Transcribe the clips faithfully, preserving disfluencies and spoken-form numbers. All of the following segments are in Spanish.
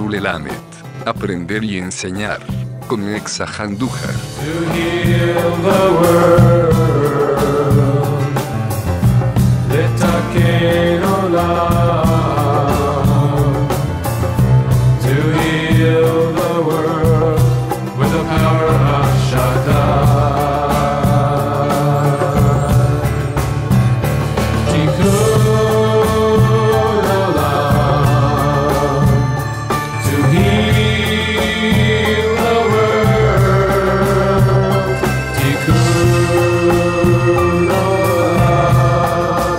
Ulelamed. Aprender y enseñar. Con Nexa Andújar. To heal the world, Litakein Olam. To heal the world with the power of Shaddai. Tikkun Olam. To heal the world. Tikkun Olam.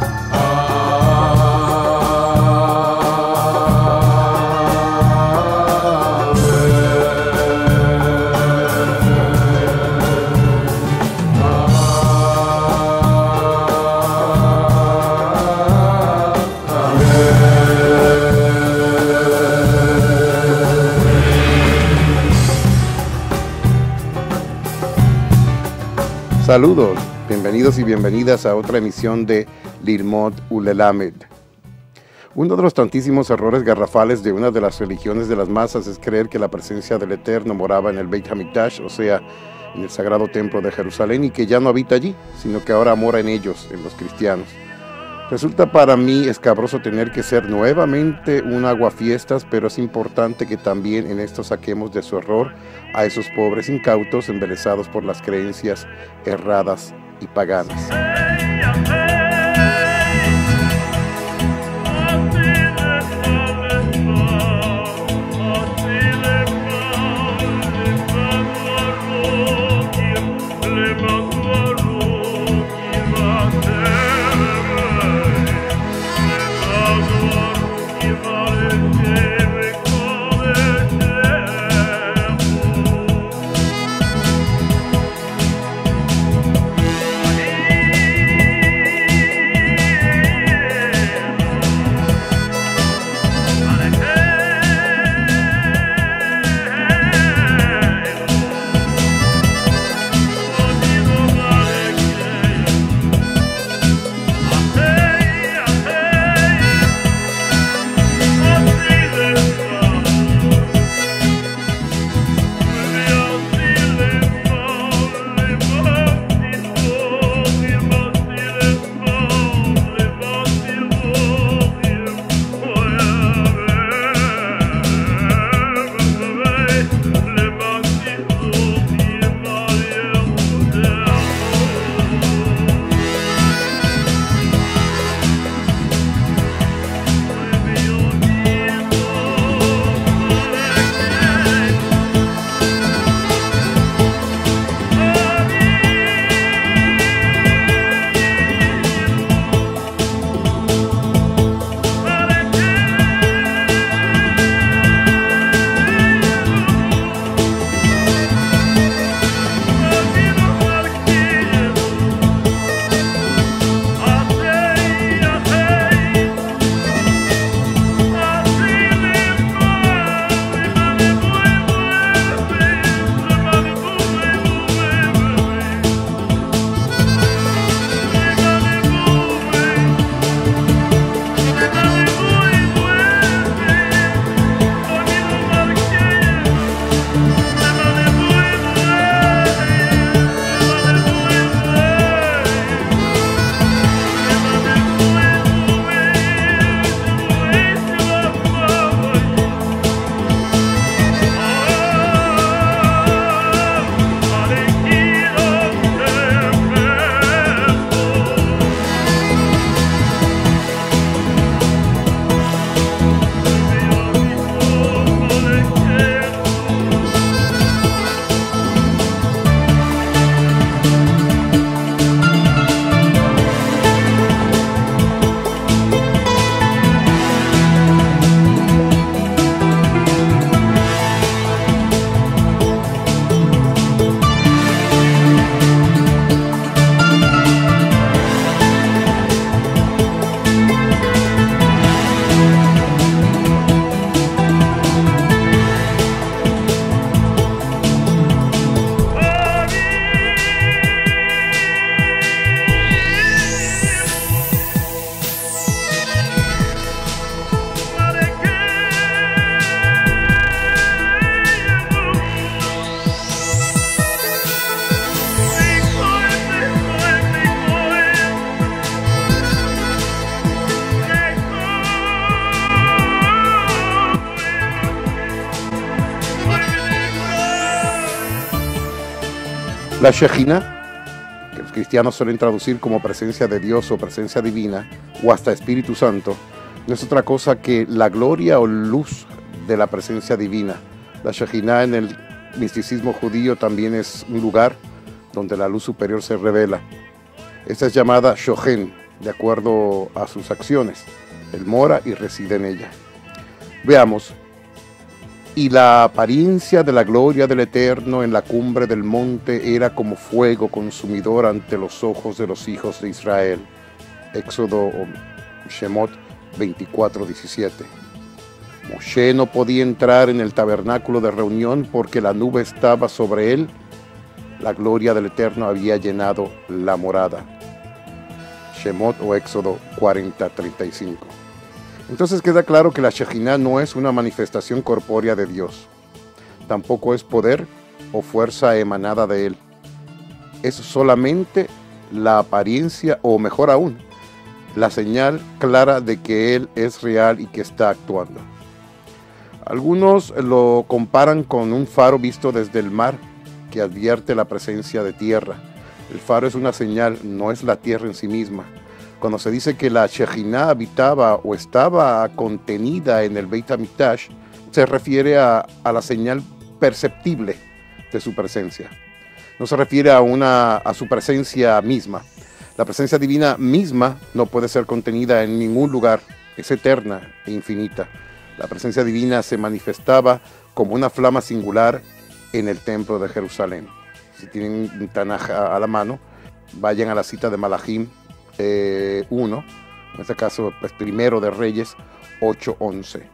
Saludos, bienvenidos y bienvenidas a otra emisión de Lilmod Ulelamed. Uno de los tantísimos errores garrafales de una de las religiones de las masas es creer que la presencia del Eterno moraba en el Beit HaMikdash, o sea, en el sagrado templo de Jerusalén, y que ya no habita allí, sino que ahora mora en ellos, en los cristianos. Resulta para mí escabroso tener que ser nuevamente un aguafiestas, pero es importante que también en esto saquemos de su error a esos pobres incautos embelesados por las creencias erradas y paganas. La Shejina, que los cristianos suelen traducir como presencia de Dios o presencia divina, o hasta Espíritu Santo, no es otra cosa que la gloria o luz de la presencia divina. La Shejina en el misticismo judío también es un lugar donde la luz superior se revela. Esta es llamada Shochen, de acuerdo a sus acciones. Él mora y reside en ella. Veamos. Y la apariencia de la gloria del Eterno en la cumbre del monte era como fuego consumidor ante los ojos de los hijos de Israel. Éxodo o Shemot veinticuatro diecisiete. Moshe no podía entrar en el tabernáculo de reunión porque la nube estaba sobre él. La gloria del Eterno había llenado la morada. Shemot o Éxodo cuarenta treinta y cinco. Entonces queda claro que la Shejina no es una manifestación corpórea de Dios. Tampoco es poder o fuerza emanada de Él. Es solamente la apariencia, o mejor aún, la señal clara de que Él es real y que está actuando. Algunos lo comparan con un faro visto desde el mar que advierte la presencia de tierra. El faro es una señal, no es la tierra en sí misma. Cuando se dice que la Shejina habitaba o estaba contenida en el Beit HaMikdash, se refiere a, a la señal perceptible de su presencia. No se refiere a, una, a su presencia misma. La presencia divina misma no puede ser contenida en ningún lugar, es eterna e infinita. La presencia divina se manifestaba como una flama singular en el templo de Jerusalén. Si tienen un Tanaj a la mano, vayan a la cita de Malachim eh, uno, en este caso pues, primero de Reyes ocho once.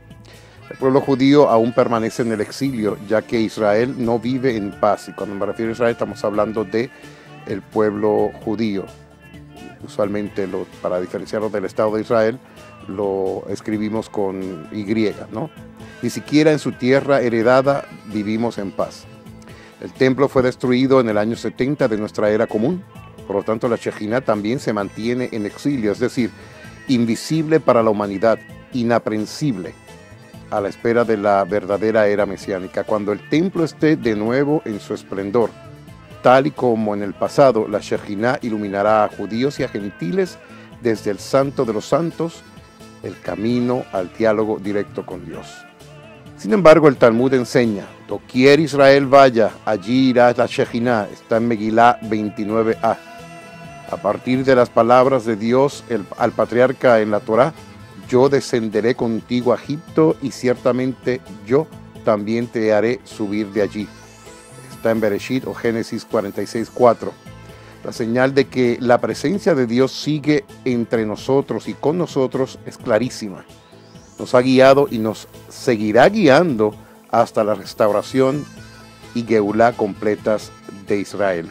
El pueblo judío aún permanece en el exilio, ya que Israel no vive en paz. Y cuando me refiero a Israel estamos hablando de el pueblo judío. Usualmente lo, para diferenciarlo del Estado de Israel lo escribimos con Y, ¿no? Ni siquiera en su tierra heredada vivimos en paz. El templo fue destruido en el año setenta de nuestra era común. Por lo tanto, la Shejina también se mantiene en exilio, es decir, invisible para la humanidad, inaprensible, a la espera de la verdadera era mesiánica. Cuando el templo esté de nuevo en su esplendor, tal y como en el pasado, la Shejina iluminará a judíos y a gentiles desde el Santo de los Santos, el camino al diálogo directo con Dios. Sin embargo, el Talmud enseña, doquier Israel vaya, allí irá la Shejina, está en Megilá veintinueve a. A partir de las palabras de Dios el, al patriarca en la Torá, yo descenderé contigo a Egipto y ciertamente yo también te haré subir de allí. Está en Bereshit o Génesis cuarenta y seis cuatro. La señal de que la presencia de Dios sigue entre nosotros y con nosotros es clarísima. Nos ha guiado y nos seguirá guiando hasta la restauración y Geulá completas de Israel.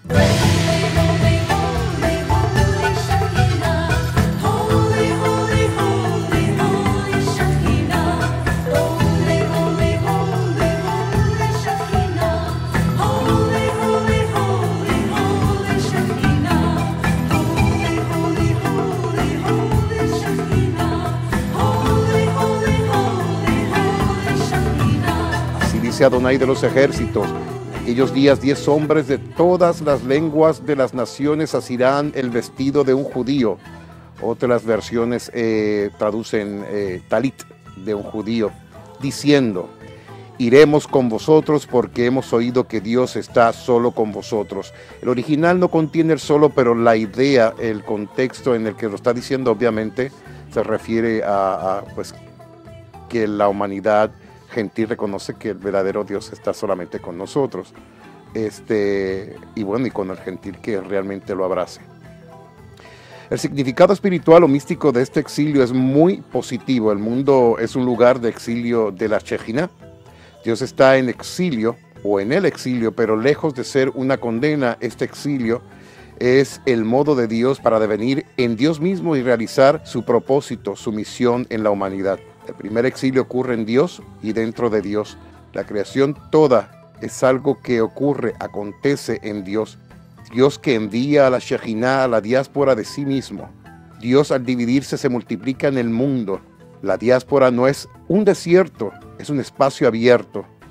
Dice Adonai de los ejércitos, en aquellos días diez hombres de todas las lenguas de las naciones asirán el vestido de un judío. Otras versiones eh, traducen eh, talit de un judío, diciendo, iremos con vosotros porque hemos oído que Dios está solo con vosotros. El original no contiene el solo, pero la idea, el contexto en el que lo está diciendo obviamente se refiere a, a pues, que la humanidad gentil reconoce que el verdadero Dios está solamente con nosotros, este, y bueno, y con el gentil que realmente lo abrace. El significado espiritual o místico de este exilio es muy positivo. El mundo es un lugar de exilio de la Shejina. Dios está en exilio o en el exilio, pero lejos de ser una condena, este exilio es el modo de Dios para devenir en Dios mismo y realizar su propósito, su misión en la humanidad. El primer exilio ocurre en Dios y dentro de Dios. La creación toda es algo que ocurre, acontece en Dios. Dios que envía a la Shejina, a la diáspora de sí mismo. Dios al dividirse se multiplica en el mundo. La diáspora no es un desierto, es un espacio abierto.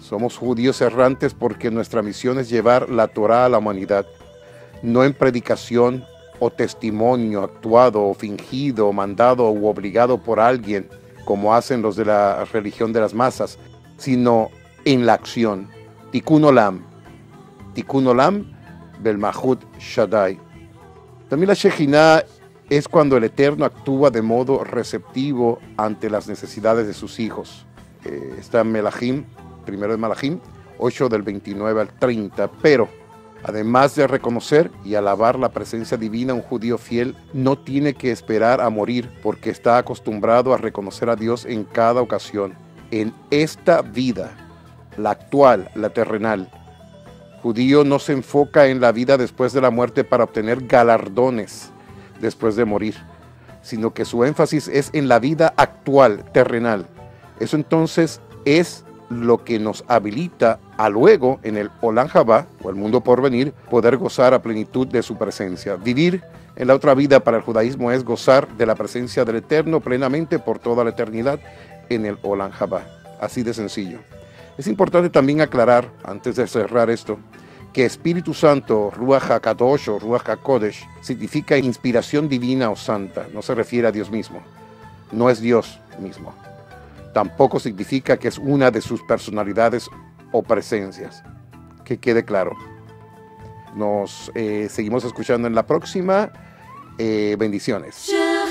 Somos judíos errantes porque nuestra misión es llevar la Torá a la humanidad, no en predicación o testimonio actuado o fingido, mandado u obligado por alguien, como hacen los de la religión de las masas, sino en la acción. Tikkun Olam. Tikkun Olam bel Malchut Shaddai. También la Shejinah es cuando el Eterno actúa de modo receptivo ante las necesidades de sus hijos. Eh, está en Melahim, primero de Melahim, ocho del veintinueve al treinta, pero además de reconocer y alabar la presencia divina, un judío fiel no tiene que esperar a morir porque está acostumbrado a reconocer a Dios en cada ocasión. En esta vida, la actual, la terrenal, judío no se enfoca en la vida después de la muerte para obtener galardones después de morir, sino que su énfasis es en la vida actual, terrenal. Eso entonces es lo que nos habilita a luego en el Olam Haba, o el mundo por venir, poder gozar a plenitud de su presencia. Vivir en la otra vida para el judaísmo es gozar de la presencia del Eterno plenamente por toda la eternidad en el Olam Haba. Así de sencillo. Es importante también aclarar, antes de cerrar esto, que Espíritu Santo, Ruach HaKadosh o Ruach HaKodesh, significa inspiración divina o santa. No se refiere a Dios mismo. No es Dios mismo. Tampoco significa que es una de sus personalidades o presencias. Que quede claro. Nos eh, seguimos escuchando en la próxima. Eh, bendiciones.